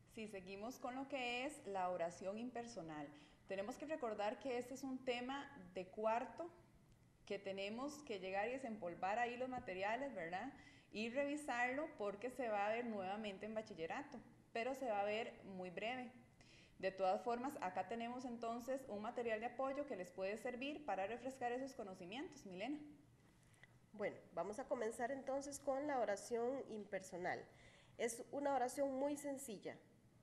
Si seguimos con lo que es la oración impersonal, tenemos que recordar que este es un tema de cuarto, que tenemos que llegar y desempolvar ahí los materiales, ¿verdad? Y revisarlo porque se va a ver nuevamente en bachillerato, pero se va a ver muy breve. De todas formas, acá tenemos entonces un material de apoyo que les puede servir para refrescar esos conocimientos, Milena. Bueno, vamos a comenzar entonces con la oración impersonal. Es una oración muy sencilla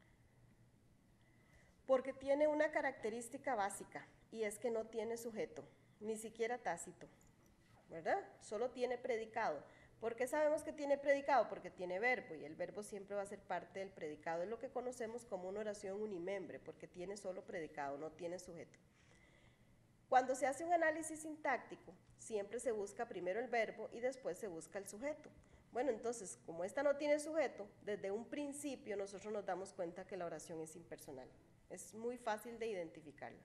porque tiene una característica básica y es que no tiene sujeto, ni siquiera tácito, ¿verdad? Solo tiene predicado. ¿Por qué sabemos que tiene predicado? Porque tiene verbo y el verbo siempre va a ser parte del predicado. Es lo que conocemos como una oración unimembre porque tiene solo predicado, no tiene sujeto. Cuando se hace un análisis sintáctico, siempre se busca primero el verbo y después se busca el sujeto. Bueno, entonces, como esta no tiene sujeto, desde un principio nosotros nos damos cuenta que la oración es impersonal. Es muy fácil de identificarla.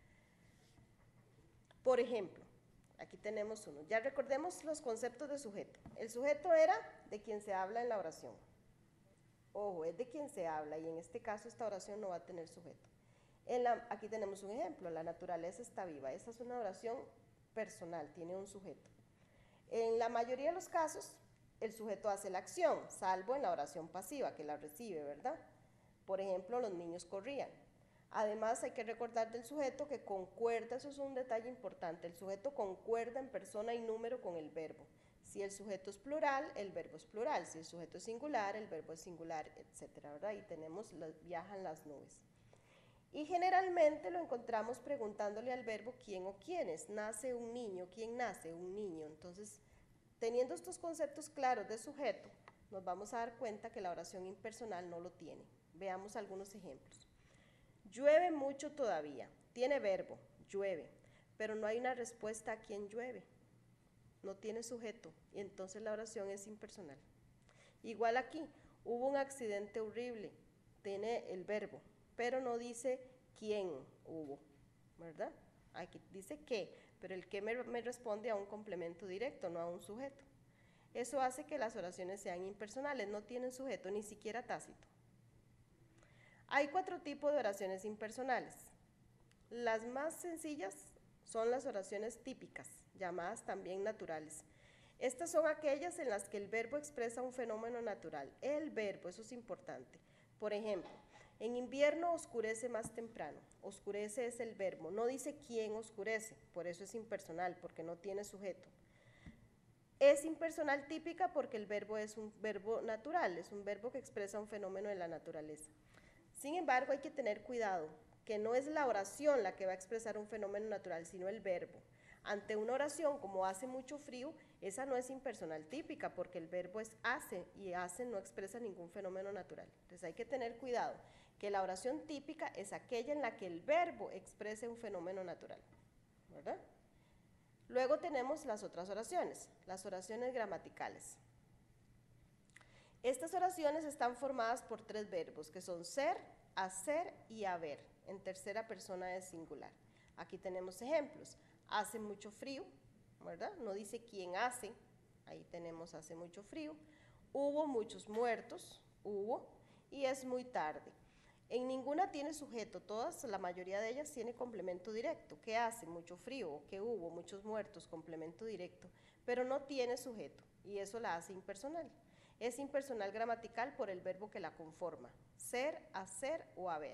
Por ejemplo, aquí tenemos uno. Ya recordemos los conceptos de sujeto. El sujeto era de quien se habla en la oración. Ojo, es de quien se habla y en este caso esta oración no va a tener sujeto. Aquí tenemos un ejemplo, la naturaleza está viva. Esta es una oración personal, tiene un sujeto. En la mayoría de los casos, el sujeto hace la acción, salvo en la oración pasiva, que la recibe, ¿verdad? Por ejemplo, los niños corrían. Además, hay que recordar del sujeto que concuerda, eso es un detalle importante, el sujeto concuerda en persona y número con el verbo. Si el sujeto es plural, el verbo es plural. Si el sujeto es singular, el verbo es singular, etcétera, ¿verdad? Y tenemos, viajan las nubes. Y generalmente lo encontramos preguntándole al verbo quién o quiénes. Nace un niño, ¿quién nace? Un niño. Entonces, teniendo estos conceptos claros de sujeto, nos vamos a dar cuenta que la oración impersonal no lo tiene. Veamos algunos ejemplos. Llueve mucho todavía. Tiene verbo, llueve, pero no hay una respuesta a quién llueve. No tiene sujeto y entonces la oración es impersonal. Igual aquí, hubo un accidente horrible. Tiene el verbo, pero no dice quién hubo, ¿verdad? Aquí dice qué, pero el qué me responde a un complemento directo, no a un sujeto. Eso hace que las oraciones sean impersonales, no tienen sujeto, ni siquiera tácito. Hay 4 tipos de oraciones impersonales. Las más sencillas son las oraciones típicas, llamadas también naturales. Estas son aquellas en las que el verbo expresa un fenómeno natural. El verbo, eso es importante. Por ejemplo, en invierno oscurece más temprano. Oscurece es el verbo. No dice quién oscurece, por eso es impersonal, porque no tiene sujeto. Es impersonal típica porque el verbo es un verbo natural, es un verbo que expresa un fenómeno de la naturaleza. Sin embargo, hay que tener cuidado, que no es la oración la que va a expresar un fenómeno natural, sino el verbo. Ante una oración como hace mucho frío, esa no es impersonal típica porque el verbo es hace y hace no expresa ningún fenómeno natural. Entonces hay que tener cuidado, que la oración típica es aquella en la que el verbo exprese un fenómeno natural, ¿verdad? Luego tenemos las otras oraciones, las oraciones gramaticales. Estas oraciones están formadas por 3 verbos, que son ser, hacer y haber, en tercera persona de singular. Aquí tenemos ejemplos. Hace mucho frío, ¿verdad? No dice quién hace, ahí tenemos hace mucho frío. Hubo muchos muertos, hubo, y es muy tarde. En ninguna tiene sujeto, todas, la mayoría de ellas tiene complemento directo. ¿Qué hace? Mucho frío, que hubo, muchos muertos, complemento directo, pero no tiene sujeto, y eso la hace impersonal. Es impersonal gramatical por el verbo que la conforma, ser, hacer o haber.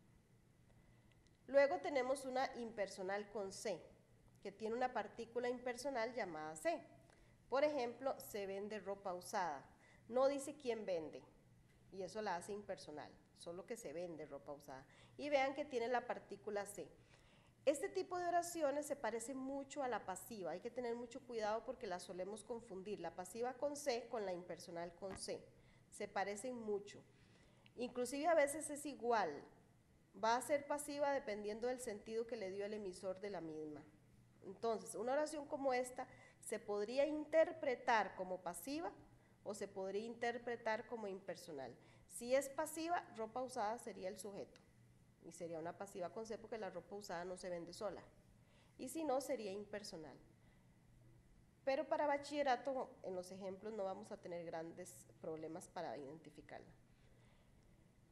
Luego tenemos una impersonal con C, que tiene una partícula impersonal llamada C. Por ejemplo, se vende ropa usada. No dice quién vende, y eso la hace impersonal, solo que se vende ropa usada. Y vean que tiene la partícula C. Este tipo de oraciones se parece mucho a la pasiva, hay que tener mucho cuidado porque la solemos confundir, la pasiva con C con la impersonal con C, se parecen mucho. Inclusive a veces es igual, va a ser pasiva dependiendo del sentido que le dio el emisor de la misma. Entonces, una oración como esta se podría interpretar como pasiva o se podría interpretar como impersonal. Si es pasiva, ropa usada sería el sujeto y sería una pasiva con C porque la ropa usada no se vende sola. Y si no, sería impersonal. Pero para bachillerato, en los ejemplos no vamos a tener grandes problemas para identificarla.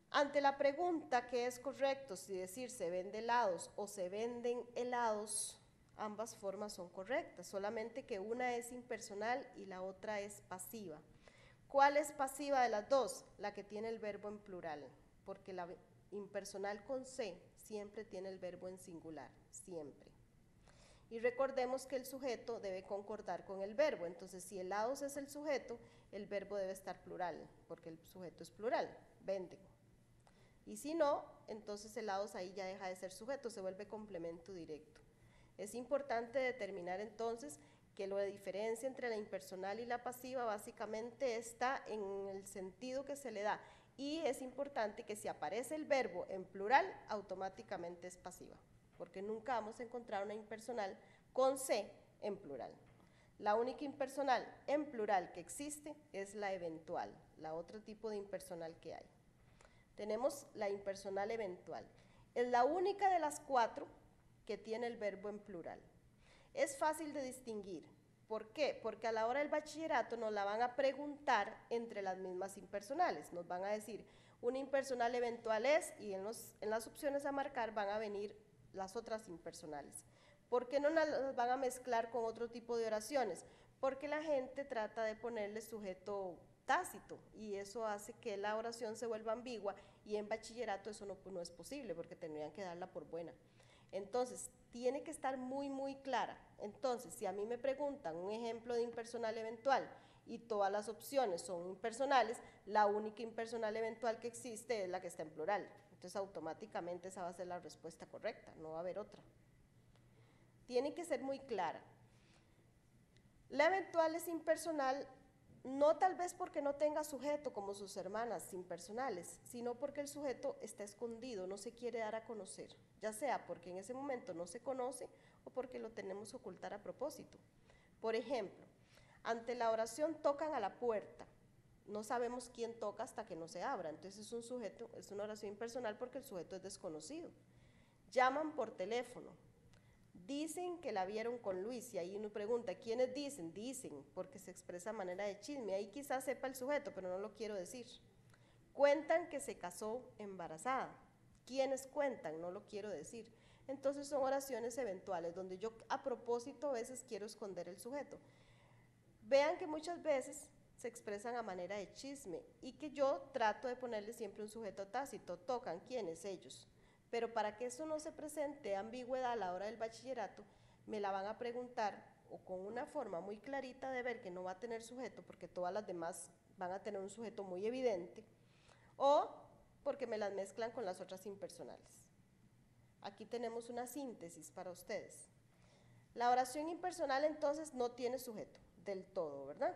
Ante la pregunta ¿qué es correcto? Si decir se vende helados o se venden helados, ambas formas son correctas, solamente que una es impersonal y la otra es pasiva. ¿Cuál es pasiva de las dos? La que tiene el verbo en plural, porque la impersonal con C siempre tiene el verbo en singular, siempre. Y recordemos que el sujeto debe concordar con el verbo, entonces si helados es el sujeto, el verbo debe estar plural, porque el sujeto es plural, venden. Y si no, entonces helados ahí ya deja de ser sujeto, se vuelve complemento directo. Es importante determinar entonces que lo de diferencia entre la impersonal y la pasiva básicamente está en el sentido que se le da, y es importante que si aparece el verbo en plural, automáticamente es pasiva, porque nunca vamos a encontrar una impersonal con C en plural. La única impersonal en plural que existe es la eventual, la otro tipo de impersonal que hay. Tenemos la impersonal eventual. Es la única de las 4 que tiene el verbo en plural. Es fácil de distinguir. ¿Por qué? Porque a la hora del bachillerato nos la van a preguntar entre las mismas impersonales. Nos van a decir, una impersonal eventual es, y en las opciones a marcar van a venir las otras impersonales. ¿Por qué no las van a mezclar con otro tipo de oraciones? Porque la gente trata de ponerle sujeto tácito y eso hace que la oración se vuelva ambigua, y en bachillerato eso no es posible porque tendrían que darla por buena. Entonces, tiene que estar muy clara. Entonces, si a mí me preguntan un ejemplo de impersonal eventual y todas las opciones son impersonales, la única impersonal eventual que existe es la que está en plural. Entonces, automáticamente esa va a ser la respuesta correcta, no va a haber otra. Tiene que ser muy clara. La eventual es impersonal, no tal vez porque no tenga sujeto como sus hermanas impersonales, sino porque el sujeto está escondido, no se quiere dar a conocer, ya sea porque en ese momento no se conoce o porque lo tenemos que ocultar a propósito. Por ejemplo, ante la oración tocan a la puerta, no sabemos quién toca hasta que no se abra, entonces es un sujeto, es una oración impersonal porque el sujeto es desconocido. Llaman por teléfono. Dicen que la vieron con Luis, y ahí uno pregunta, ¿quiénes dicen? Dicen, porque se expresa a manera de chisme, ahí quizás sepa el sujeto, pero no lo quiero decir. Cuentan que se casó embarazada. ¿Quiénes cuentan? No lo quiero decir. Entonces son oraciones eventuales, donde yo a propósito a veces quiero esconder el sujeto. Vean que muchas veces se expresan a manera de chisme, y que yo trato de ponerle siempre un sujeto tácito, tocan, ¿quiénes? Ellos. Pero para que eso no se presente ambigüedad a la hora del bachillerato, me la van a preguntar o con una forma muy clarita de ver que no va a tener sujeto, porque todas las demás van a tener un sujeto muy evidente, o porque me las mezclan con las otras impersonales. Aquí tenemos una síntesis para ustedes. La oración impersonal entonces no tiene sujeto del todo, ¿verdad?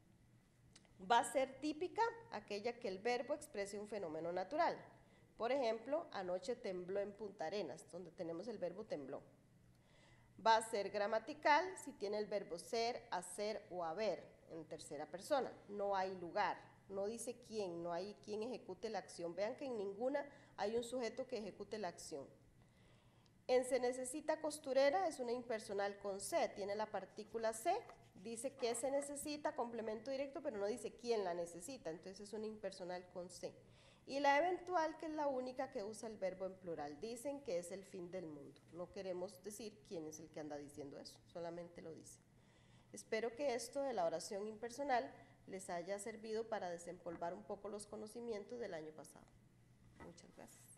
Va a ser típica aquella que el verbo exprese un fenómeno natural. Por ejemplo, anoche tembló en Punta Arenas, donde tenemos el verbo tembló. Va a ser gramatical si tiene el verbo ser, hacer o haber en tercera persona. No hay lugar, no dice quién, no hay quien ejecute la acción. Vean que en ninguna hay un sujeto que ejecute la acción. En se necesita costurera es una impersonal con C, tiene la partícula C, dice que se necesita, complemento directo, pero no dice quién la necesita, entonces es una impersonal con C. Y la eventual, que es la única que usa el verbo en plural, dicen que es el fin del mundo. No queremos decir quién es el que anda diciendo eso, solamente lo dice. Espero que esto de la oración impersonal les haya servido para desempolvar un poco los conocimientos del año pasado. Muchas gracias.